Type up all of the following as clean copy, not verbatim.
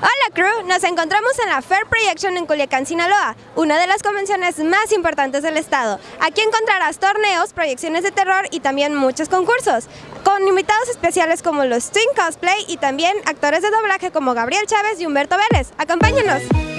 Hola crew, nos encontramos en la Fair Projection en Culiacán, Sinaloa, una de las convenciones más importantes del estado. Aquí encontrarás torneos, proyecciones de terror y también muchos concursos, con invitados especiales como los Twin Cosplay y también actores de doblaje como Gabriel Chávez y Humberto Vélez. ¡Acompáñenos!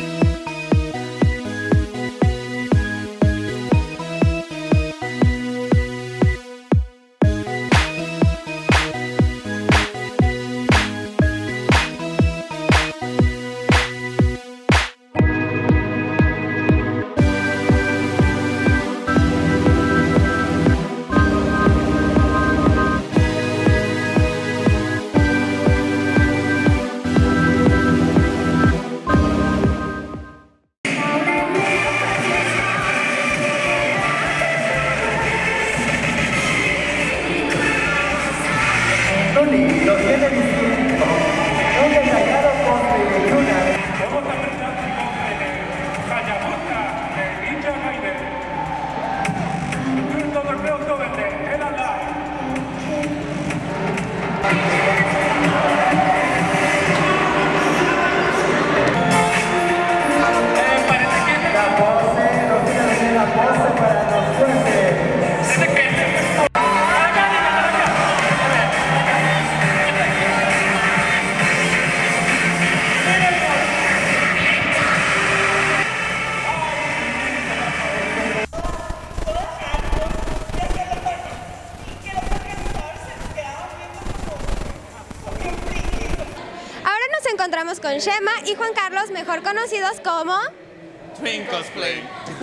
Encontramos con Shema y Juan Carlos, mejor conocidos como Twin Cosplay.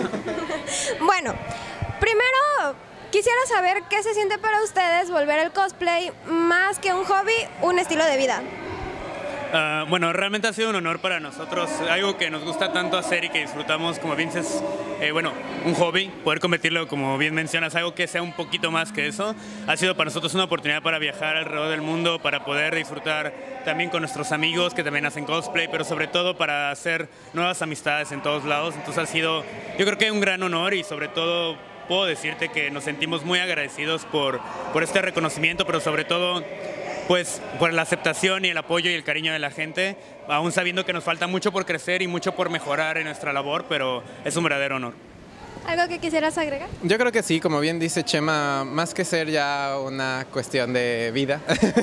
Bueno, primero quisiera saber qué se siente para ustedes volver el cosplay más que un hobby, un estilo de vida. Bueno, realmente ha sido un honor para nosotros, algo que nos gusta tanto hacer y que disfrutamos, como bien dices, bueno, un hobby, poder convertirlo, como bien mencionas, algo que sea un poquito más que eso. Ha sido para nosotros una oportunidad para viajar alrededor del mundo, para poder disfrutar también con nuestros amigos que también hacen cosplay, pero sobre todo para hacer nuevas amistades en todos lados. Entonces ha sido, yo creo que un gran honor y sobre todo puedo decirte que nos sentimos muy agradecidos por este reconocimiento, pero sobre todo pues por la aceptación y el apoyo y el cariño de la gente, aún sabiendo que nos falta mucho por crecer y mucho por mejorar en nuestra labor, pero es un verdadero honor. ¿Algo que quisieras agregar? Yo creo que sí, como bien dice Chema, más que ser ya una cuestión de vida,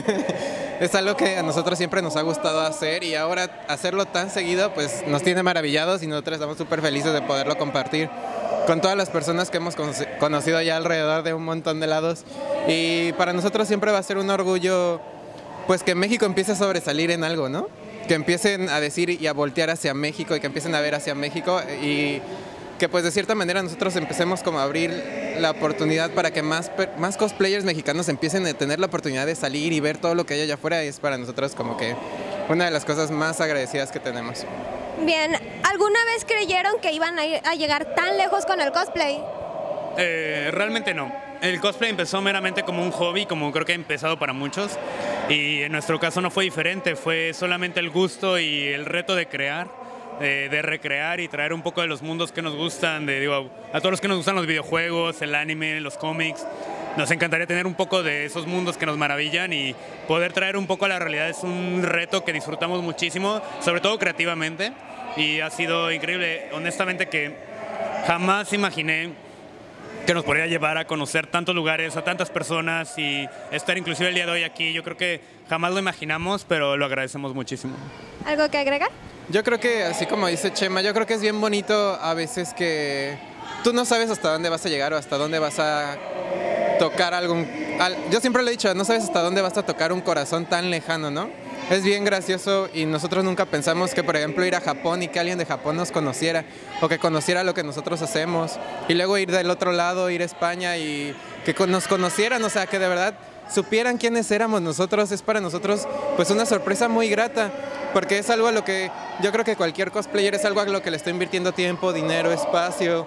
es algo que a nosotros siempre nos ha gustado hacer y ahora hacerlo tan seguido pues nos tiene maravillados y nosotros estamos súper felices de poderlo compartir con todas las personas que hemos conocido ya alrededor de un montón de lados, y para nosotros siempre va a ser un orgullo pues que México empiece a sobresalir en algo, ¿no? Que empiecen a decir y a voltear hacia México y que empiecen a ver hacia México y que pues de cierta manera nosotros empecemos como a abrir la oportunidad para que más cosplayers mexicanos empiecen a tener la oportunidad de salir y ver todo lo que hay allá afuera. Y es para nosotros como que una de las cosas más agradecidas que tenemos. Bien, ¿alguna vez creyeron que iban a llegar tan lejos con el cosplay? Realmente no. El cosplay empezó meramente como un hobby, como creo que ha empezado para muchos, y en nuestro caso no fue diferente, fue solamente el gusto y el reto de crear, de recrear y traer un poco de los mundos que nos gustan, a todos los que nos gustan los videojuegos, el anime, los cómics. Nos encantaría tener un poco de esos mundos que nos maravillan y poder traer un poco a la realidad. Es un reto que disfrutamos muchísimo, sobre todo creativamente, y ha sido increíble. Honestamente que jamás imaginé que nos podría llevar a conocer tantos lugares, a tantas personas y estar inclusive el día de hoy aquí. Yo creo que jamás lo imaginamos, pero lo agradecemos muchísimo. ¿Algo que agregar? Yo creo que, así como dice Chema, yo creo que es bien bonito a veces que tú no sabes hasta dónde vas a llegar o hasta dónde vas a tocar yo siempre le he dicho, no sabes hasta dónde vas a tocar un corazón tan lejano, ¿no? Es bien gracioso y nosotros nunca pensamos que, por ejemplo, ir a Japón y que alguien de Japón nos conociera o que conociera lo que nosotros hacemos, y luego ir del otro lado, ir a España y que nos conocieran, o sea, que de verdad supieran quiénes éramos nosotros. Es para nosotros pues una sorpresa muy grata, porque es algo a lo que yo creo que cualquier cosplayer es algo a lo que le está invirtiendo tiempo, dinero, espacio,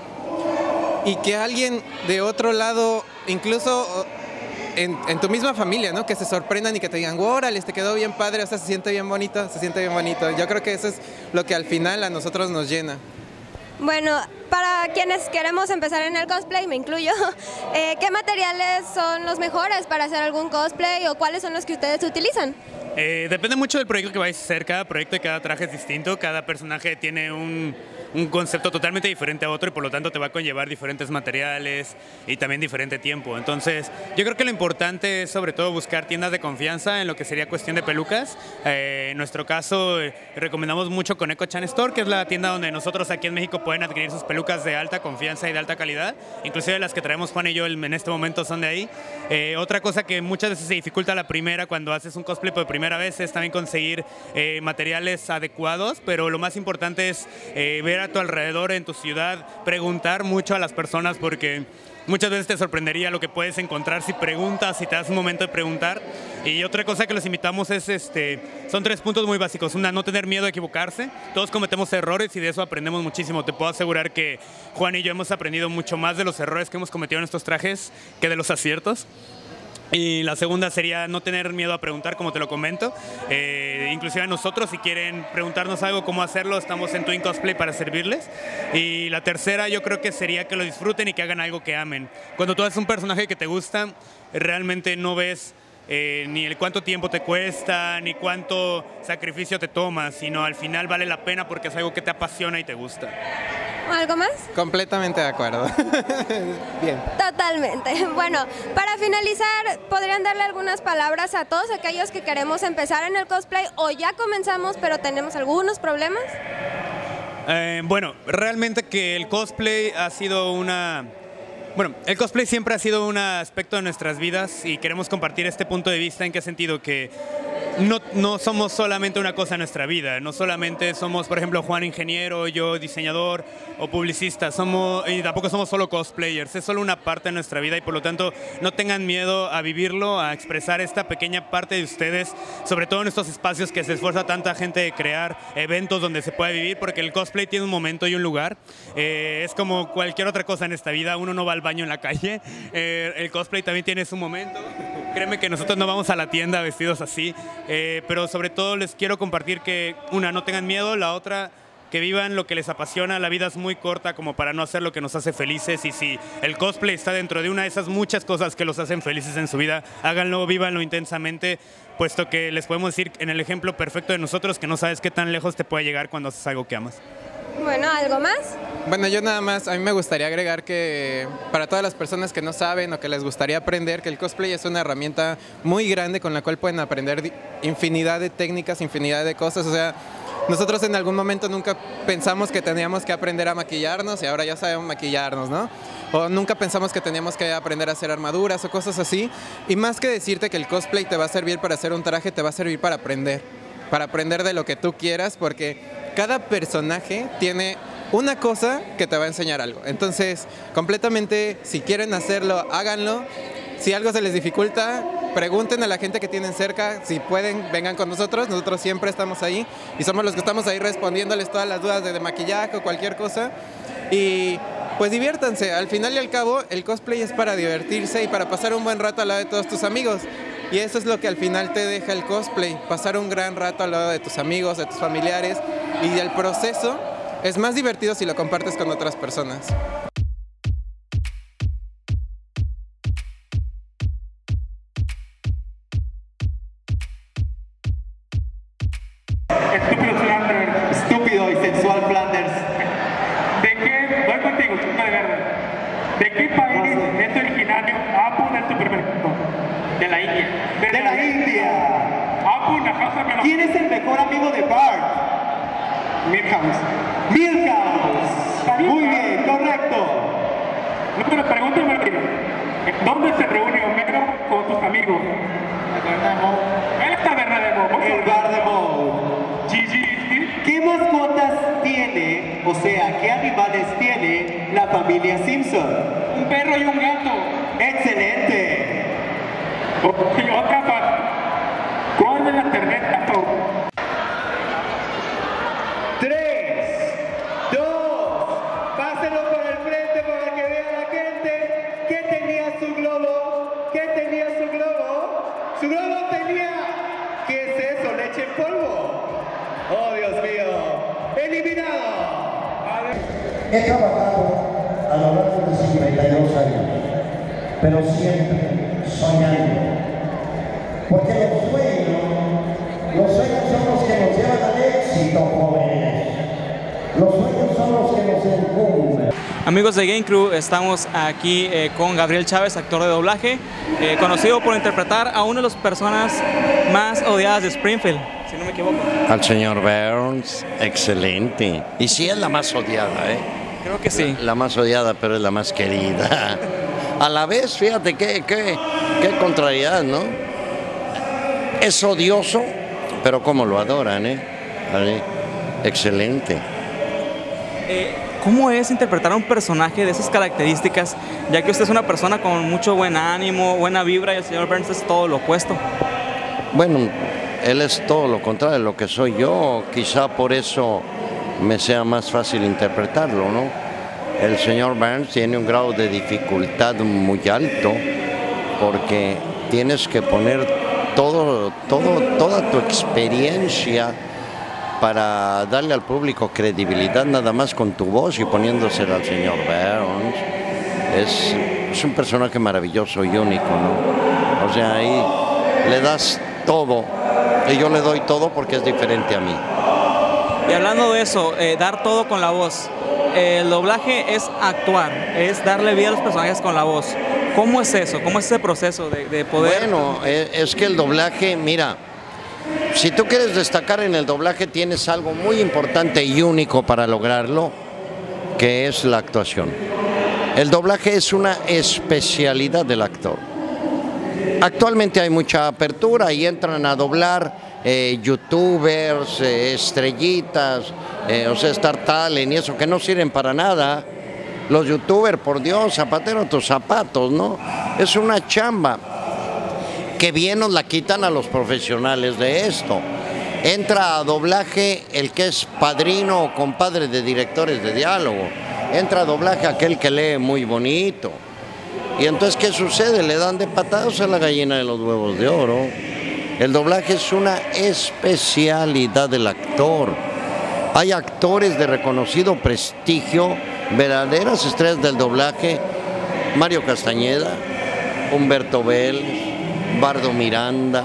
y que alguien de otro lado, incluso en tu misma familia, ¿no? Que se sorprendan y que te digan, órale, te quedó bien padre, o sea, se siente bien bonito, se siente bien bonito. Yo creo que eso es lo que al final a nosotros nos llena. Bueno, para quienes queremos empezar en el cosplay, me incluyo, ¿qué materiales son los mejores para hacer algún cosplay o cuáles son los que ustedes utilizan? Depende mucho del proyecto que vais a hacer. Cada proyecto y cada traje es distinto. Cada personaje tiene un concepto totalmente diferente a otro y por lo tanto te va a conllevar diferentes materiales y también diferente tiempo. Entonces, yo creo que lo importante es sobre todo buscar tiendas de confianza en lo que sería cuestión de pelucas. En nuestro caso, recomendamos mucho Koneko-chan Store, que es la tienda donde nosotros aquí en México pueden adquirir sus pelucas de alta confianza y de alta calidad. Inclusive las que traemos Juan y yo en este momento son de ahí. Otra cosa que muchas veces se dificulta la primera cuando haces un cosplay por primera vez es también conseguir materiales adecuados, pero lo más importante es ver a tu alrededor en tu ciudad, preguntar mucho a las personas porque muchas veces te sorprendería lo que puedes encontrar si preguntas, si te das un momento de preguntar. Y otra cosa que los invitamos es, son 3 puntos muy básicos. Una, no tener miedo a equivocarse. Todos cometemos errores y de eso aprendemos muchísimo. Te puedo asegurar que Juan y yo hemos aprendido mucho más de los errores que hemos cometido en estos trajes que de los aciertos. Y la segunda sería no tener miedo a preguntar, como te lo comento. Inclusive a nosotros, si quieren preguntarnos algo, cómo hacerlo, estamos en Twin Cosplay para servirles. Y la tercera yo creo que sería que lo disfruten y que hagan algo que amen. Cuando tú haces un personaje que te gusta, realmente no ves ni el cuánto tiempo te cuesta, ni cuánto sacrificio te tomas, sino al final vale la pena porque es algo que te apasiona y te gusta. ¿Algo más? Completamente de acuerdo. Bien. Totalmente. Bueno, para finalizar, ¿podrían darle algunas palabras a todos aquellos que queremos empezar en el cosplay o ya comenzamos pero tenemos algunos problemas? Bueno, realmente que el cosplay ha sido el cosplay siempre ha sido un aspecto de nuestras vidas y queremos compartir este punto de vista. ¿En qué sentido? Que no somos solamente una cosa en nuestra vida, no solamente somos, por ejemplo, Juan ingeniero, yo diseñador o publicista, y tampoco somos solo cosplayers, es solo una parte de nuestra vida y por lo tanto no tengan miedo a vivirlo, a expresar esta pequeña parte de ustedes, sobre todo en estos espacios que se esfuerza tanta gente de crear eventos donde se puede vivir, porque el cosplay tiene un momento y un lugar, es como cualquier otra cosa en esta vida, uno no va al baño en la calle, el cosplay también tiene su momento. Créeme que nosotros no vamos a la tienda vestidos así, pero sobre todo les quiero compartir que, una, no tengan miedo, la otra, que vivan lo que les apasiona. La vida es muy corta como para no hacer lo que nos hace felices y si el cosplay está dentro de una de esas muchas cosas que los hacen felices en su vida, háganlo, vívanlo intensamente, puesto que les podemos decir en el ejemplo perfecto de nosotros que no sabes qué tan lejos te puede llegar cuando haces algo que amas. Bueno, ¿algo más? Bueno, yo nada más, a mí me gustaría agregar que para todas las personas que no saben o que les gustaría aprender, que el cosplay es una herramienta muy grande con la cual pueden aprender infinidad de técnicas, infinidad de cosas. O sea, nosotros en algún momento nunca pensamos que teníamos que aprender a maquillarnos y ahora ya sabemos maquillarnos, ¿no? O nunca pensamos que teníamos que aprender a hacer armaduras o cosas así. Y más que decirte que el cosplay te va a servir para hacer un traje, te va a servir para aprender de lo que tú quieras, porque cada personaje tiene una cosa que te va a enseñar algo. Entonces, completamente, si quieren hacerlo, háganlo. Si algo se les dificulta, pregunten a la gente que tienen cerca. Si pueden, vengan con nosotros. Nosotros siempre estamos ahí y somos los que estamos ahí respondiéndoles todas las dudas de maquillaje o cualquier cosa. Y pues diviértanse. Al final y al cabo, el cosplay es para divertirse y para pasar un buen rato al lado de todos tus amigos. Y eso es lo que al final te deja el cosplay, pasar un gran rato al lado de tus amigos, de tus familiares, y el proceso es más divertido si lo compartes con otras personas. Estúpido y sensual Flanders. Voy contigo, chico de verde. ¿De qué país es originario Apu de tu primer punto? De la India. De la India. Apu, Najásamelo. ¿Quién es el mejor amigo de Bart? Milhouse. Milhouse. Muy bien, correcto. No, pero pregúntame, ¿dónde se reúne Homero con tus amigos? Esta verdad de Moe. El bar de Moe. Gigi. ¿Qué mascotas tiene, o sea, qué animales tiene la familia Simpson? Un perro y un gato. ¡Excelente! Y otra parte. ¿Cuál es la ternera? 3, 2, pásenlo por el frente para que vea la gente. ¿Qué tenía su globo? ¿Qué tenía su globo? Su globo tenía... ¿Qué es eso? ¿Leche en polvo? ¡Oh, Dios mío! ¡Eliminado! He trabajado a lo largo de 52 años, pero siempre soñando, porque los sueños Los sueños son los que nos llevan al éxito, jóvenes. Los sueños son los que nos incumben. Amigos de Game Crew, estamos aquí con Gabriel Chávez, actor de doblaje, conocido por interpretar a una de las personas más odiadas de Springfield, si no me equivoco. Al señor Burns, excelente. Y sí es la más odiada, ¿eh? Creo que sí. La más odiada, pero es la más querida. A la vez, fíjate qué contrariedad, ¿no? Es odioso, pero como lo adoran, ¿eh? ¿Vale? Excelente. ¿Cómo es interpretar a un personaje de esas características, ya que usted es una persona con mucho buen ánimo, buena vibra, y el señor Burns es todo lo opuesto? Bueno, él es todo lo contrario de lo que soy yo, quizá por eso me sea más fácil interpretarlo, ¿no? El señor Burns tiene un grado de dificultad muy alto, porque tienes que poner toda tu experiencia para darle al público credibilidad nada más con tu voz y poniéndosela al señor Burns. Es un personaje maravilloso y único, ¿no? O sea, ahí le das todo y yo le doy todo porque es diferente a mí. Y hablando de eso, dar todo con la voz, el doblaje es actuar, es darle vida a los personajes con la voz. ¿Cómo es eso? ¿Cómo es ese proceso de poder...? Bueno, es que el doblaje, mira, si tú quieres destacar en el doblaje tienes algo muy importante y único para lograrlo, que es la actuación. El doblaje es una especialidad del actor. Actualmente hay mucha apertura y entran a doblar youtubers, estrellitas, o sea, Star Talent y eso, que no sirven para nada. Los youtubers, por Dios, zapatero a tus zapatos, ¿no? Es una chamba que bien nos la quitan a los profesionales de esto. Entra a doblaje el que es padrino o compadre de directores de diálogo. Entra a doblaje aquel que lee muy bonito. Y entonces, ¿qué sucede? Le dan de patadas a la gallina de los huevos de oro. El doblaje es una especialidad del actor. Hay actores de reconocido prestigio, verdaderas estrellas del doblaje: Mario Castañeda, Humberto Vélez, Bardo Miranda,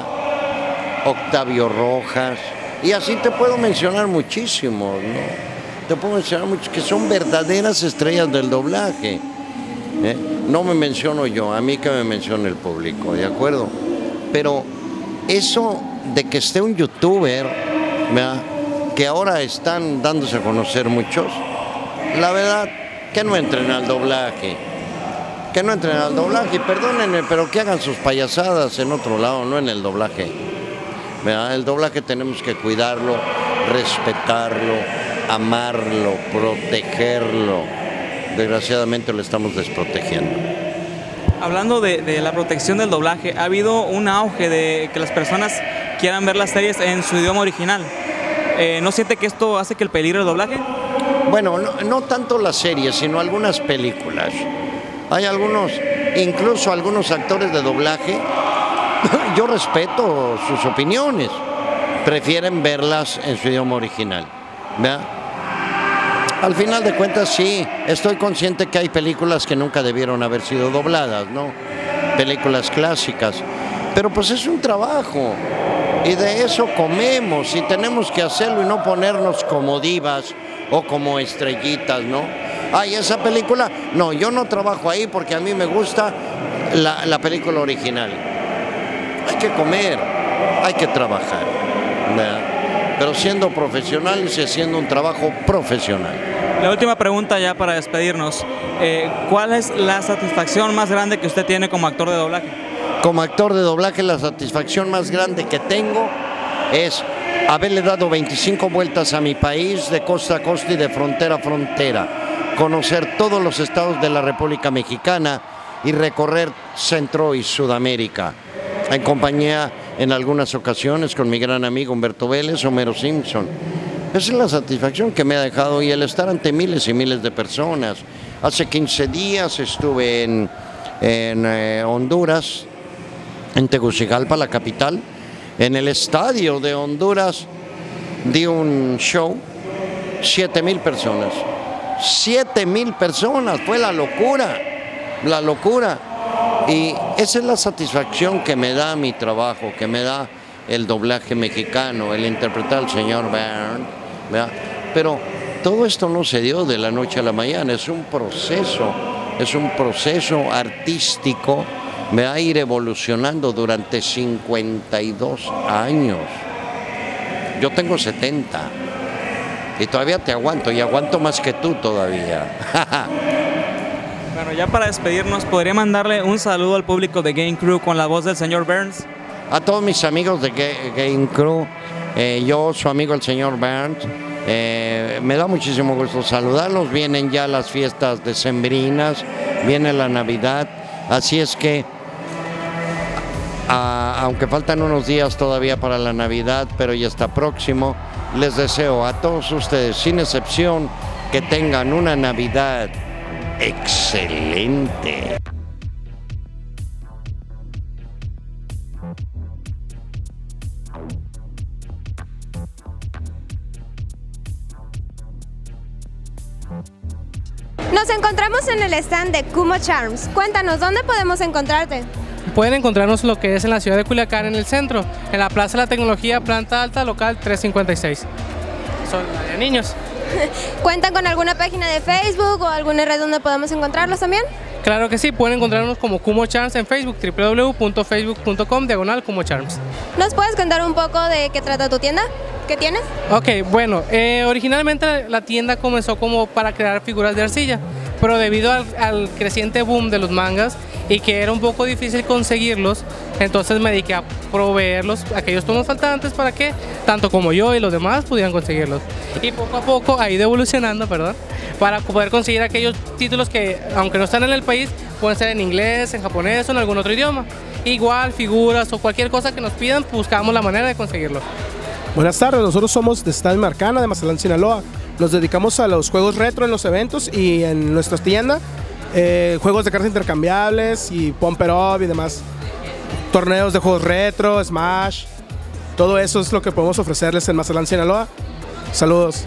Octavio Rojas, y así te puedo mencionar muchísimos, ¿no? Te puedo mencionar muchos que son verdaderas estrellas del doblaje. No me menciono yo, a mí que me mencione el público, ¿de acuerdo? Pero eso de que esté un youtuber, ¿verdad?, que ahora están dándose a conocer muchos, la verdad, que no entren al doblaje. Que no entren al doblaje, perdónenme, pero que hagan sus payasadas en otro lado, no en el doblaje. ¿Verdad? El doblaje tenemos que cuidarlo, respetarlo, amarlo, protegerlo. Desgraciadamente lo estamos desprotegiendo. Hablando de la protección del doblaje, ha habido un auge de que las personas quieran ver las series en su idioma original. ¿No siente que esto hace que el peligro del doblaje? Bueno, no tanto las series, sino algunas películas. Hay algunos, incluso algunos actores de doblaje, yo respeto sus opiniones, prefieren verlas en su idioma original, ¿verdad? Al final de cuentas, sí, estoy consciente que hay películas que nunca debieron haber sido dobladas, ¿no? Películas clásicas, pero pues es un trabajo y de eso comemos y tenemos que hacerlo y no ponernos como divas o como estrellitas, ¿no? Ay, esa película, no, yo no trabajo ahí porque a mí me gusta la película original. Hay que comer, hay que trabajar, ¿verdad? Pero siendo profesionales y haciendo un trabajo profesional. La última pregunta ya para despedirnos. ¿Cuál es la satisfacción más grande que usted tiene como actor de doblaje? Como actor de doblaje, la satisfacción más grande que tengo es haberle dado 25 vueltas a mi país de costa a costa y de frontera a frontera, conocer todos los estados de la República Mexicana y recorrer Centro y Sudamérica, en compañía en algunas ocasiones con mi gran amigo Humberto Vélez, Homero Simpson. Esa es la satisfacción que me ha dejado, y el estar ante miles y miles de personas. Hace 15 días estuve en Honduras, en Tegucigalpa, la capital. En el estadio de Honduras di un show, 7,000 personas. 7,000 personas, fue la locura, la locura. Y esa es la satisfacción que me da mi trabajo, que me da el doblaje mexicano, el interpretar al señor Burns, ¿verdad? Pero todo esto no se dio de la noche a la mañana, es un proceso artístico, me va a ir evolucionando durante 52 años. Yo tengo 70 y todavía te aguanto, y aguanto más que tú todavía. Bueno, ya para despedirnos, ¿podría mandarle un saludo al público de Game Crew con la voz del señor Burns? A todos mis amigos de Game Crew, yo, su amigo el señor Burns, me da muchísimo gusto saludarlos. Vienen ya las fiestas decembrinas, viene la Navidad, así es que, aunque faltan unos días todavía para la Navidad, pero ya está próximo, les deseo a todos ustedes, sin excepción, que tengan una Navidad excelente. Nos encontramos en el stand de Kumo Charms. Cuéntanos, ¿dónde podemos encontrarte? Pueden encontrarnos lo que es en la ciudad de Culiacán, en el centro, en la Plaza de la Tecnología, planta alta, local 356. Son de niños. ¿Cuentan con alguna página de Facebook o alguna red donde podamos encontrarlos también? Claro que sí, pueden encontrarnos como Kumo Charms en Facebook, www.facebook.com/Kumo Charms. ¿Nos puedes contar un poco de qué trata tu tienda? ¿Qué tienes? Ok, bueno, originalmente la tienda comenzó como para crear figuras de arcilla, pero debido al creciente boom de los mangas y que era un poco difícil conseguirlos, entonces me dediqué a proveerlos, aquellos tomos faltantes, para que tanto como yo y los demás pudieran conseguirlos. Y poco a poco ha ido evolucionando, para poder conseguir aquellos títulos que, aunque no están en el país, pueden ser en inglés, en japonés o en algún otro idioma. Igual, figuras o cualquier cosa que nos pidan, buscamos la manera de conseguirlo. Buenas tardes, nosotros somos de Stand Marcana de Mazatlán, Sinaloa. Nos dedicamos a los juegos retro en los eventos y en nuestra tienda, juegos de cartas intercambiables y Pumper Up y demás. Torneos de juegos retro, Smash, todo eso es lo que podemos ofrecerles en Mazatlán, Sinaloa. Saludos.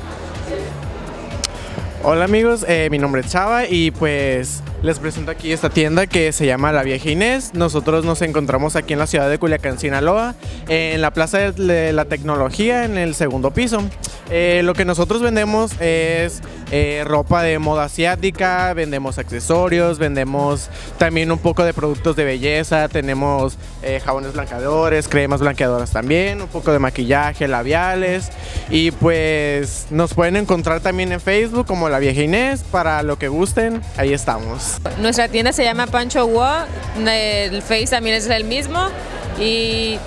Hola amigos, mi nombre es Chava y pues les presento aquí esta tienda que se llama La Vieja Inés. Nosotros nos encontramos aquí en la ciudad de Culiacán, Sinaloa, en la Plaza de la Tecnología, en el segundo piso. Lo que nosotros vendemos es ropa de moda asiática, vendemos accesorios, vendemos también un poco de productos de belleza, tenemos jabones blanqueadores, cremas blanqueadoras también, un poco de maquillaje, labiales, y pues nos pueden encontrar también en Facebook como La Vieja Inés, para lo que gusten, ahí estamos. Nuestra tienda se llama Pancho Wo, el Face también es el mismo, y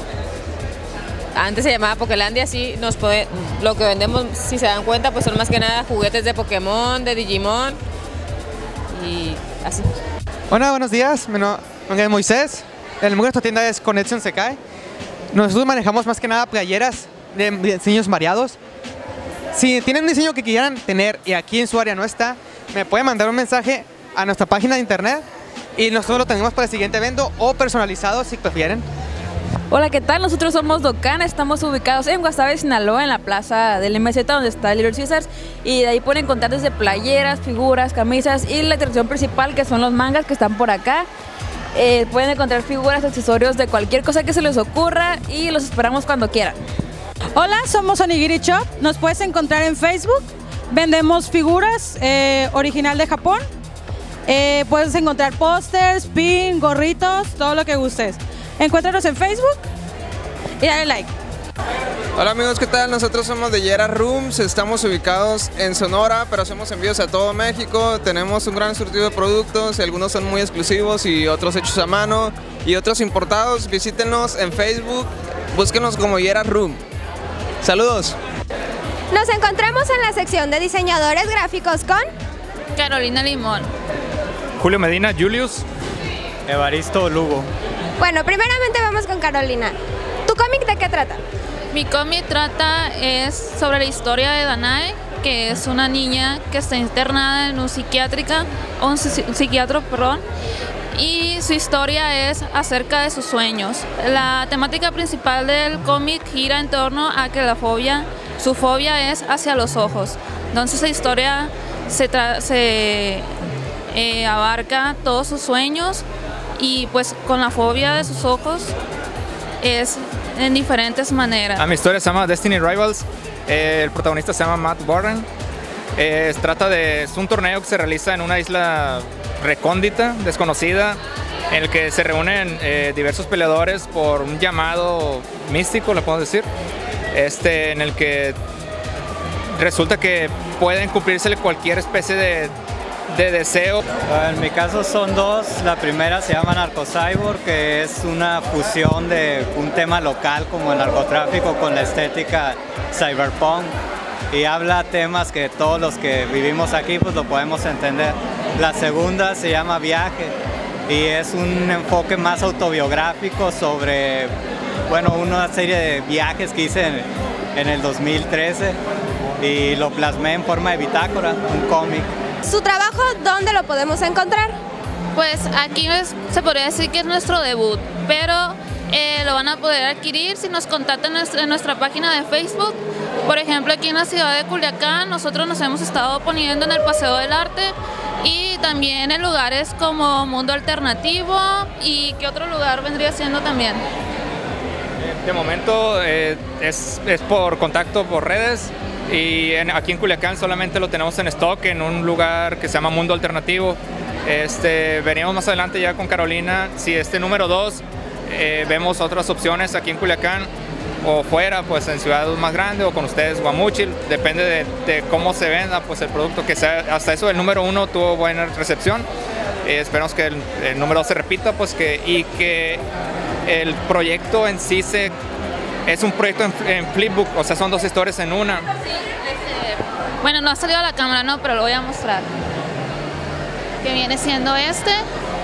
antes se llamaba Pokelandia. Sí, lo que vendemos, si se dan cuenta, pues son más que nada juguetes de Pokémon, de Digimon y así. Hola, buenos días, mi nombre es Moisés, el nombre de nuestra tienda es Connection Sekai. Nosotros manejamos más que nada playeras de diseños variados. Si tienen un diseño que quieran tener y aquí en su área no está, me pueden mandar un mensaje a nuestra página de internet y nosotros lo tenemos para el siguiente evento o personalizado si prefieren. Hola, ¿qué tal? Nosotros somos Docan, estamos ubicados en Guasave, Sinaloa, en la plaza del MZ donde está Little Caesars, y de ahí pueden encontrar desde playeras, figuras, camisas y la atracción principal que son los mangas que están por acá. Pueden encontrar figuras, accesorios de cualquier cosa que se les ocurra y los esperamos cuando quieran. Hola, somos Onigiri Shop, nos puedes encontrar en Facebook, vendemos figuras original de Japón, puedes encontrar pósters, pin, gorritos, todo lo que gustes. Encuéntranos en Facebook y dale like. Hola amigos, ¿qué tal? Nosotros somos de Yera Rooms, estamos ubicados en Sonora, pero hacemos envíos a todo México. Tenemos un gran surtido de productos, algunos son muy exclusivos y otros hechos a mano y otros importados. Visítenos en Facebook, búsquenos como Yera Room. Saludos. Nos encontramos en la sección de diseñadores gráficos con Carolina Limón, Julio Medina, Julius, Evaristo Lugo. Bueno, primeramente vamos con Carolina. ¿Tu cómic de qué trata? Mi cómic es sobre la historia de Danae, que es una niña que está internada en un psiquiátrico, y su historia es acerca de sus sueños. La temática principal del cómic gira en torno a que su fobia es hacia los ojos. Entonces la historia se abarca todos sus sueños y pues con la fobia de sus ojos es en diferentes maneras. Mi historia se llama Destiny Rivals. El protagonista se llama Matt Warren. Es un torneo que se realiza en una isla recóndita, desconocida, en el que se reúnen diversos peleadores por un llamado místico, le podemos decir, en el que resulta que pueden cumplirse cualquier especie de deseo. En mi caso son dos. La primera se llama Narcocyborg, que es una fusión de un tema local como el narcotráfico con la estética cyberpunk, y habla temas que todos los que vivimos aquí pues lo podemos entender. La segunda se llama Viaje y es un enfoque más autobiográfico sobre, bueno, una serie de viajes que hice en el 2013 y lo plasmé en forma de bitácora, un cómic. ¿Su trabajo dónde lo podemos encontrar? Pues aquí se podría decir que es nuestro debut, pero lo van a poder adquirir si nos contactan en nuestra página de Facebook. Por ejemplo, aquí en la ciudad de Culiacán nosotros nos hemos estado poniendo en el Paseo del Arte y también en lugares como Mundo Alternativo. ¿Y qué otro lugar vendría siendo también? De momento es por contacto por redes, y aquí en Culiacán solamente lo tenemos en stock en un lugar que se llama Mundo Alternativo. Veníamos más adelante ya con Carolina, si número 2 vemos otras opciones aquí en Culiacán o fuera, pues en ciudades más grandes o con ustedes, Guamúchil, depende de cómo se venda pues el producto, que sea. Hasta eso el número 1 tuvo buena recepción, esperamos que el número 2 se repita, pues y que el proyecto en sí es un proyecto en flipbook, o sea, son dos historias en una. Sí, bueno, no ha salido a la cámara, no, pero lo voy a mostrar. Que viene siendo este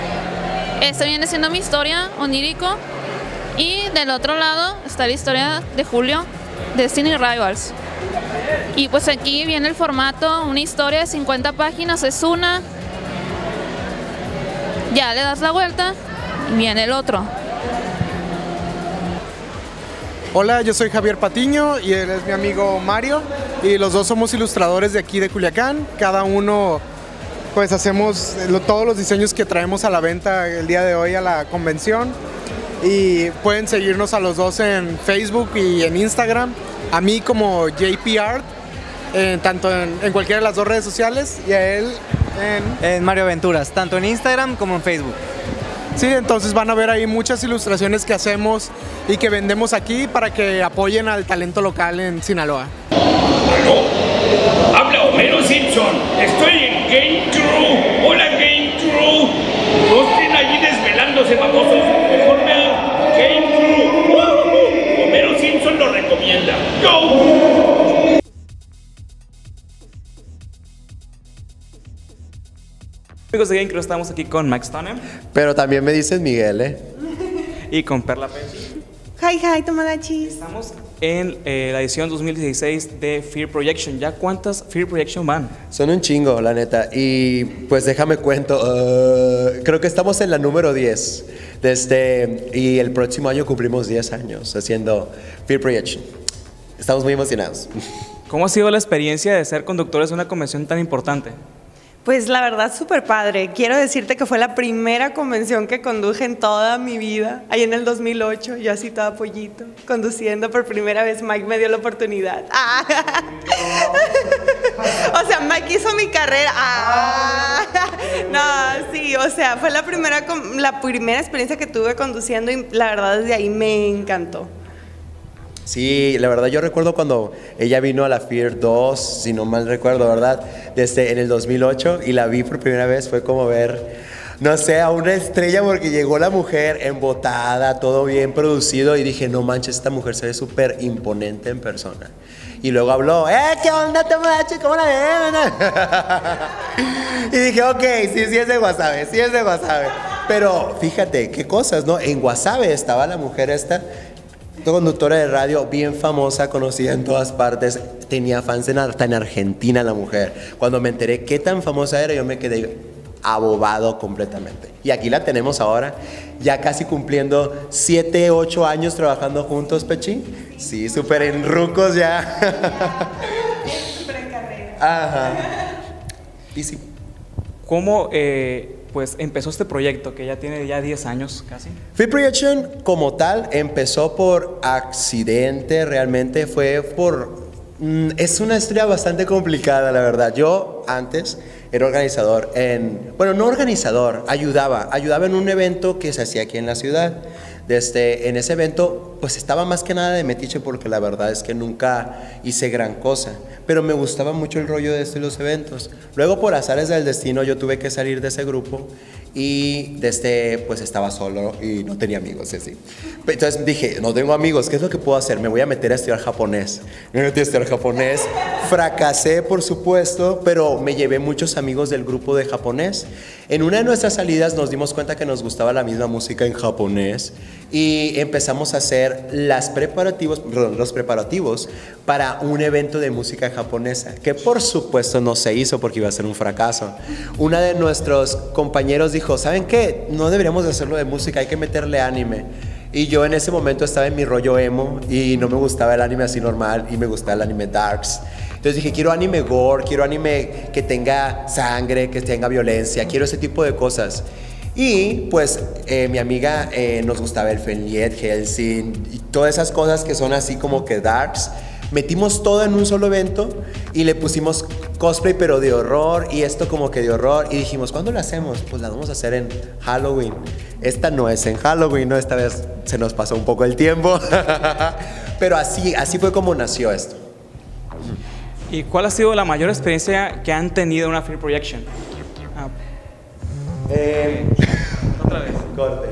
viene siendo mi historia, onírico, y del otro lado está la historia de Julio, Destiny Rivals. Y pues aquí viene el formato, una historia de 50 páginas, es una, ya le das la vuelta y viene el otro. Hola, yo soy Javier Patiño y él es mi amigo Mario, y los dos somos ilustradores de aquí de Culiacán. Cada uno pues hacemos todos los diseños que traemos a la venta el día de hoy a la convención, y pueden seguirnos a los dos en Facebook y en Instagram, a mí como JP Art, tanto en cualquiera de las dos redes sociales, y a él en Mario Aventuras, tanto en Instagram como en Facebook. Sí, entonces van a ver ahí muchas ilustraciones que hacemos y que vendemos aquí para que apoyen al talento local en Sinaloa. ¿Aló? Habla Homero Simpson. Estoy en Game Crew. Hola, Game Crew. No estén allí desvelándose, babosos. Mejor vean Game Crew. Homero Simpson lo recomienda. ¡Go! Amigos de Game Crew, estamos aquí con Max Tonem. Pero también me dices Miguel, ¿eh? Y con Perla Pecci. Hi, Tomodachi. Estamos en la edición 2016 de Fear Projection. ¿Ya cuántas Fear Projection van? Son un chingo, la neta. Y pues déjame cuento, creo que estamos en la número 10. Y el próximo año cumplimos 10 años haciendo Fear Projection. Estamos muy emocionados. ¿Cómo ha sido la experiencia de ser conductores de una convención tan importante? Pues la verdad, súper padre. Quiero decirte que fue la primera convención que conduje en toda mi vida. Ahí en el 2008, yo así toda pollito, conduciendo por primera vez. Mike me dio la oportunidad. O sea, Mike hizo mi carrera. No, sí, o sea, fue la primera experiencia que tuve conduciendo y la verdad desde ahí me encantó. Sí, la verdad yo recuerdo cuando ella vino a la Fear 2, si no mal recuerdo, ¿verdad? En el 2008, y la vi por primera vez, fue como ver, no sé, a una estrella, porque llegó la mujer embotada, todo bien producido, y dije, no manches, esta mujer se ve súper imponente en persona. Y luego habló, ¿qué onda, Tomodachi? ¿Cómo la ven? Y dije, ok, sí es de Guasave, sí es de Guasave. Pero fíjate, qué cosas, ¿no? En Guasave estaba la mujer esta, conductora de radio bien famosa, conocida en todas partes, tenía fans hasta en Argentina la mujer. Cuando me enteré qué tan famosa era, yo me quedé abobado completamente. Y aquí la tenemos ahora, ya casi cumpliendo 7, 8 años trabajando juntos, Pechi. Sí, súper enrucos ya. Súper en carrera. Ajá. Y sí. ¿Cómo pues empezó este proyecto que ya tiene 10 años casi? Free Projection como tal empezó por accidente, realmente fue por... es una historia bastante complicada, la verdad. Yo antes era organizador bueno, no organizador, ayudaba en un evento que se hacía aquí en la ciudad. En ese evento, pues estaba más que nada de metiche porque la verdad es que nunca hice gran cosa, pero me gustaba mucho el rollo de los eventos. Luego, por azares del destino, yo tuve que salir de ese grupo y pues estaba solo y no tenía amigos, así. Entonces dije, no tengo amigos, ¿qué es lo que puedo hacer? Me voy a meter a estudiar japonés. Me metí a estudiar japonés, fracasé por supuesto, pero me llevé muchos amigos del grupo de japonés. En una de nuestras salidas nos dimos cuenta que nos gustaba la misma música en japonés y empezamos a hacer los preparativos para un evento de música japonesa, que por supuesto no se hizo porque iba a ser un fracaso. Una de nuestros compañeros dijo, ¿saben qué? No deberíamos de hacerlo de música, hay que meterle anime. Y yo en ese momento estaba en mi rollo emo y no me gustaba el anime así normal y me gustaba el anime darks. Entonces dije, quiero anime gore, quiero anime que tenga sangre, que tenga violencia, quiero ese tipo de cosas. Y pues mi amiga nos gustaba el Fenliet, Hellsing y todas esas cosas que son así como que darks. Metimos todo en un solo evento y le pusimos cosplay pero de horror y esto como que de horror y dijimos, ¿cuándo lo hacemos? Pues la vamos a hacer en Halloween. Esta no es en Halloween, ¿no? Esta vez se nos pasó un poco el tiempo. Pero así fue como nació esto. ¿Y cuál ha sido la mayor experiencia que han tenido en una Free Projection? Otra vez. Corte.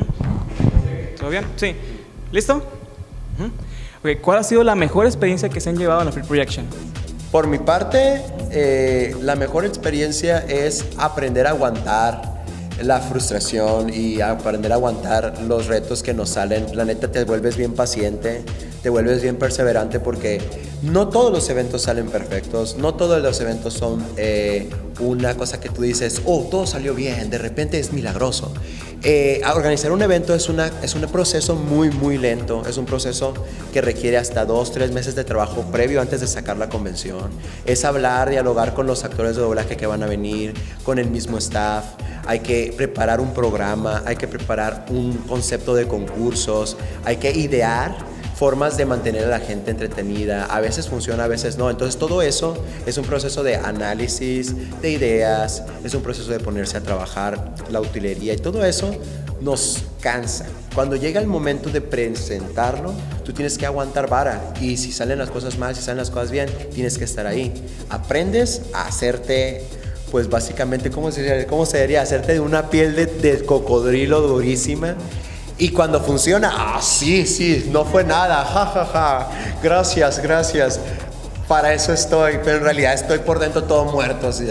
¿Todo bien? Sí. ¿Listo? Okay. ¿Cuál ha sido la mejor experiencia que se han llevado en la Free Projection? Por mi parte, la mejor experiencia es aprender a aguantar la frustración y aprender a aguantar los retos que nos salen. La neta, te vuelves bien paciente, te vuelves bien perseverante porque no todos los eventos salen perfectos, no todos los eventos son una cosa que tú dices, oh, todo salió bien, de repente es milagroso. Organizar un evento es un proceso muy lento, es un proceso que requiere hasta 2-3 meses de trabajo previo antes de sacar la convención. Es hablar, dialogar con los actores de doblaje que van a venir, con el mismo staff, hay que preparar un programa, hay que preparar un concepto de concursos, hay que idear formas de mantener a la gente entretenida, a veces funciona, a veces no, entonces todo eso es un proceso de análisis, de ideas, es un proceso de ponerse a trabajar la utilería y todo eso nos cansa. Cuando llega el momento de presentarlo, tú tienes que aguantar vara y si salen las cosas mal, si salen las cosas bien, tienes que estar ahí. Aprendes a hacerte, pues básicamente, ¿cómo se diría? Hacerte de una piel de cocodrilo durísima. Y cuando funciona, sí, no fue nada, jajaja, gracias. Para eso estoy, pero en realidad estoy por dentro todo muerto. Así,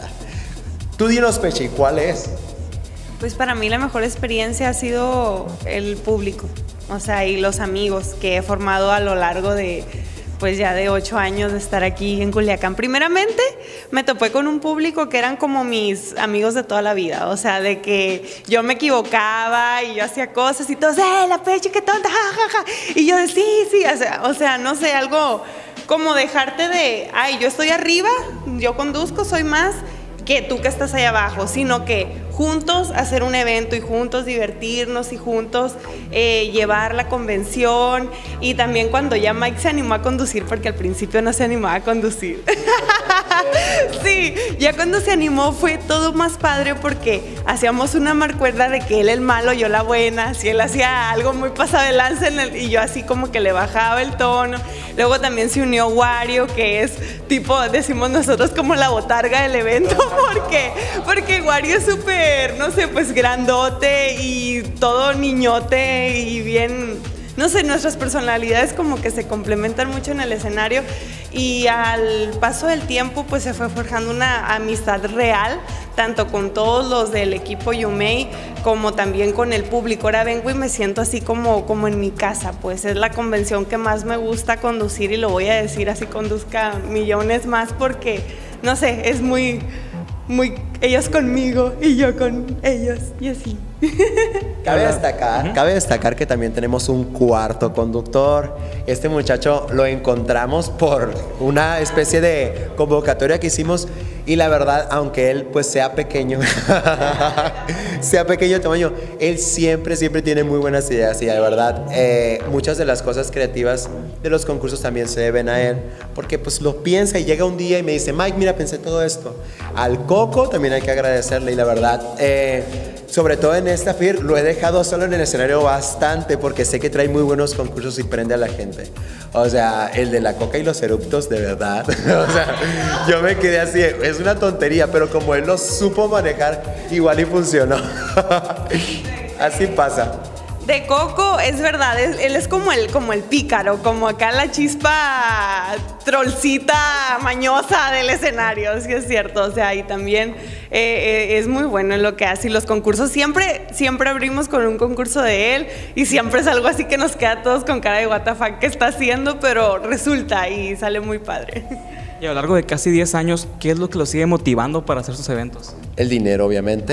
Tú dinos, Pechi, ¿cuál es? Pues para mí la mejor experiencia ha sido el público, o sea, y los amigos que he formado a lo largo de, pues ya de 8 años de estar aquí en Culiacán. Primeramente, me topé con un público que eran como mis amigos de toda la vida, o sea, de que yo me equivocaba y yo hacía cosas y todos, la Pechi, qué tonta, jajaja, y yo de sí, o sea, no sé, algo como dejarte de, yo estoy arriba, yo conduzco, soy más que tú que estás ahí abajo, sino que juntos hacer un evento y juntos divertirnos y juntos llevar la convención. Y también cuando ya Mike se animó a conducir, porque al principio no se animaba a conducir. Sí, ya cuando se animó fue todo más padre porque hacíamos una marcuerda de que él el malo, yo la buena. Si él hacía algo muy pasado de lanza y yo así como que le bajaba el tono. Luego también se unió Wario, que es tipo, decimos nosotros, como la botarga del evento, porque Wario es súper, no sé, pues grandote y todo niñote y bien, no sé, nuestras personalidades como que se complementan mucho en el escenario y al paso del tiempo pues se fue forjando una amistad real, tanto con todos los del equipo Yumei como también con el público. Ahora vengo y me siento así como en mi casa, pues es la convención que más me gusta conducir y lo voy a decir así, conduzca millones más porque, no sé, es muy ellos conmigo y yo con ellos y así. Cabe destacar que también tenemos un cuarto conductor. Este muchacho lo encontramos por una especie de convocatoria que hicimos y la verdad, aunque él pues sea pequeño, sea pequeño de tamaño, él siempre tiene muy buenas ideas y de verdad muchas de las cosas creativas de los concursos también se deben a él, porque pues lo piensa y llega un día y me dice, Mike, mira, pensé todo esto. Al Coco también hay que agradecerle y la verdad, sobre todo en esta FIR, lo he dejado solo en el escenario bastante porque sé que trae muy buenos concursos y prende a la gente. O sea, el de la coca y los eruptos, de verdad. O sea, yo me quedé así, es una tontería, pero como él lo supo manejar, igual y funcionó. Así pasa. De Coco, es verdad, él es como el pícaro, como acá la chispa trollcita mañosa del escenario, sí es cierto, o sea, y también es muy bueno en lo que hace y los concursos, siempre abrimos con un concurso de él y siempre es algo así que nos queda a todos con cara de what the fuck que está haciendo, pero resulta y sale muy padre. Y a lo largo de casi 10 años, ¿qué es lo que lo sigue motivando para hacer sus eventos? El dinero, obviamente.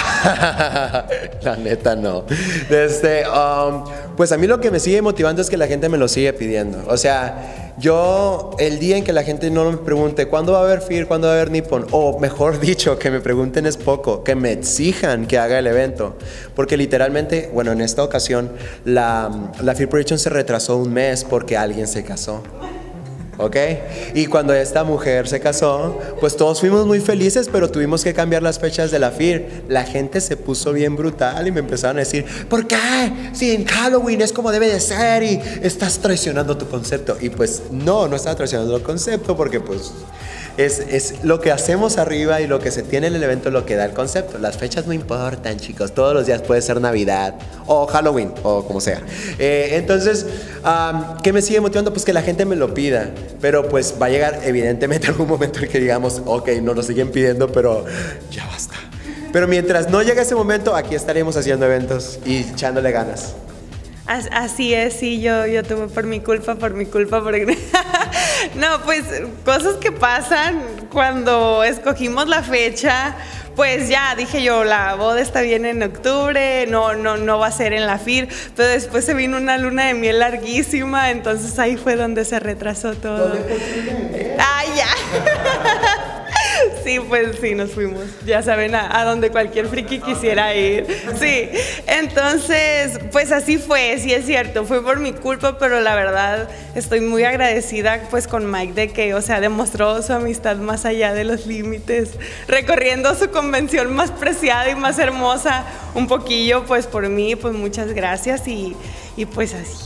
La neta, no. Pues a mí lo que me sigue motivando es que la gente me lo sigue pidiendo. O sea, yo, el día en que la gente no me pregunte ¿cuándo va a haber FIR? ¿Cuándo va a haber Nippon? O mejor dicho, que me pregunten es poco, que me exijan que haga el evento. Porque literalmente, bueno, en esta ocasión, la FIR Projection se retrasó un mes porque alguien se casó. ¿Ok? Y cuando esta mujer se casó, pues todos fuimos muy felices, pero tuvimos que cambiar las fechas de la FIR. La gente se puso bien brutal y me empezaron a decir, ¿por qué? Si en Halloween es como debe de ser y estás traicionando tu concepto. Y pues no estaba traicionando el concepto porque pues es lo que hacemos arriba y lo que se tiene en el evento lo que da el concepto. Las fechas no importan, chicos. Todos los días puede ser Navidad o Halloween o como sea. Entonces, ¿qué me sigue motivando? Pues que la gente me lo pida. Pero pues va a llegar evidentemente algún momento en que digamos, ok, no lo siguen pidiendo, pero ya basta. Pero mientras no llegue ese momento, aquí estaremos haciendo eventos y echándole ganas. Así es, sí, yo tuve por mi culpa. No, pues cosas que pasan cuando escogimos la fecha, pues ya dije yo, la boda está bien en octubre, no va a ser en la FIR, pero después se vino una luna de miel larguísima, entonces ahí fue donde se retrasó todo. ¡Ay, ya! Sí, pues sí, nos fuimos. Ya saben a donde cualquier friki quisiera ir. Sí, entonces, pues así fue, sí es cierto, fue por mi culpa, pero la verdad estoy muy agradecida pues con Mike de que, o sea, demostró su amistad más allá de los límites, recorriendo su convención más preciada y más hermosa un poquillo, pues por mí, pues muchas gracias y pues así.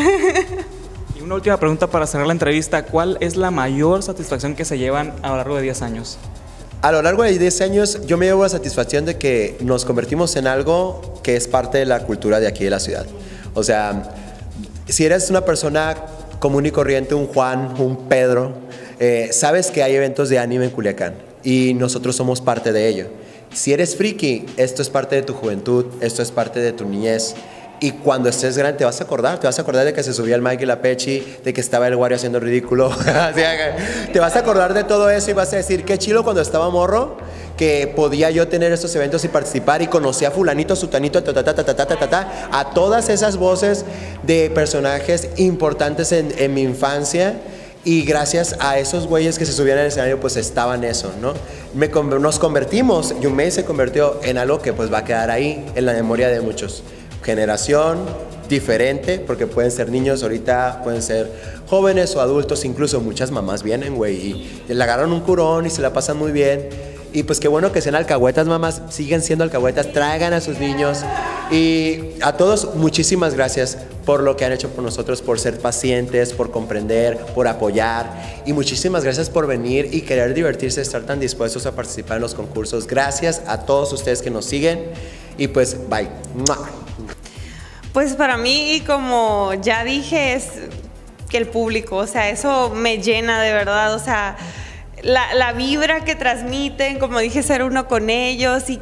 Y una última pregunta para cerrar la entrevista. ¿Cuál es la mayor satisfacción que se llevan a lo largo de 10 años? A lo largo de 10 años yo me llevo la satisfacción de que nos convertimos en algo que es parte de la cultura de aquí de la ciudad. O sea, si eres una persona común y corriente, un Juan, un Pedro, sabes que hay eventos de anime en Culiacán y nosotros somos parte de ello. Si eres friki, esto es parte de tu juventud, esto es parte de tu niñez. Y cuando estés grande te vas a acordar de que se subía el Mike y la Pechi, de que estaba el Wario haciendo ridículo. Te vas a acordar de todo eso y vas a decir, qué chido cuando estaba morro, que podía yo tener estos eventos y participar y conocí a fulanito, sutanito, a todas esas voces de personajes importantes en mi infancia. Y gracias a esos güeyes que se subían al escenario, pues estaban eso, ¿no? Nos convertimos, Yumei se convirtió en algo que pues va a quedar ahí en la memoria de muchos. Generación diferente, porque pueden ser niños ahorita, pueden ser jóvenes o adultos, incluso muchas mamás vienen, güey, y le agarran un curón y se la pasan muy bien. Y pues qué bueno que sean alcahuetas, mamás, siguen siendo alcahuetas, traigan a sus niños. Y a todos, muchísimas gracias por lo que han hecho por nosotros, por ser pacientes, por comprender, por apoyar. Y muchísimas gracias por venir y querer divertirse, estar tan dispuestos a participar en los concursos. Gracias a todos ustedes que nos siguen. Y pues, bye. Pues para mí, como ya dije, es que el público, o sea, eso me llena de verdad, o sea, la vibra que transmiten, como dije, ser uno con ellos y